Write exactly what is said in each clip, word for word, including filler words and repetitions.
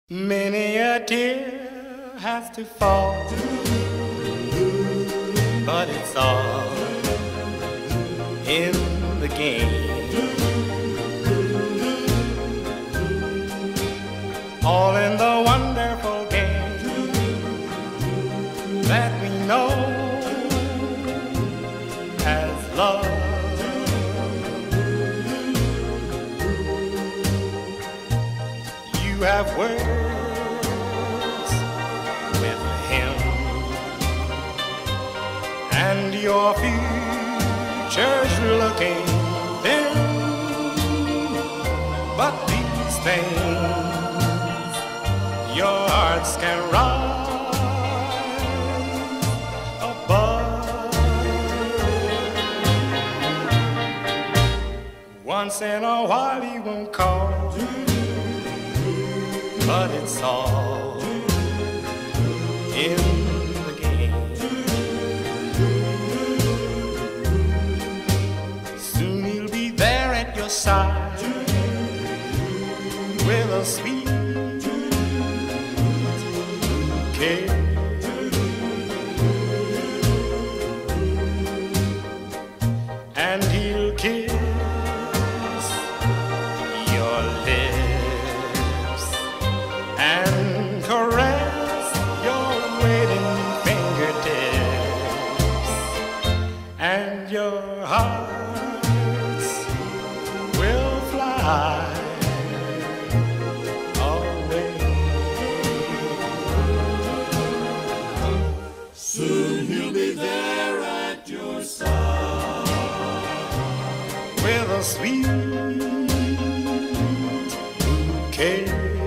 Many a tear has to fall, but it's all in the game. All in the wonderful game that we know as love. You have words with him, and your future's looking thin. But these things your hearts can rise above. Once in a while he won't call, but it's all in the game. Soon he'll be there at your side with a sweet bouquet. And he'll kiss your lips and caress your waiting fingertips, and your hearts will fly away. Soon he'll be there at your side with a sweet bouquet.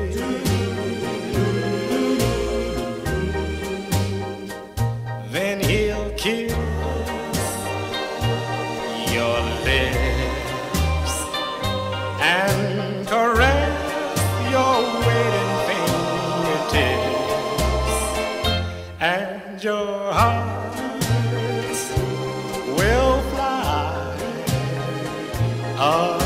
Then he'll kiss your lips and caress your waiting fingertips, and your hearts will fly away.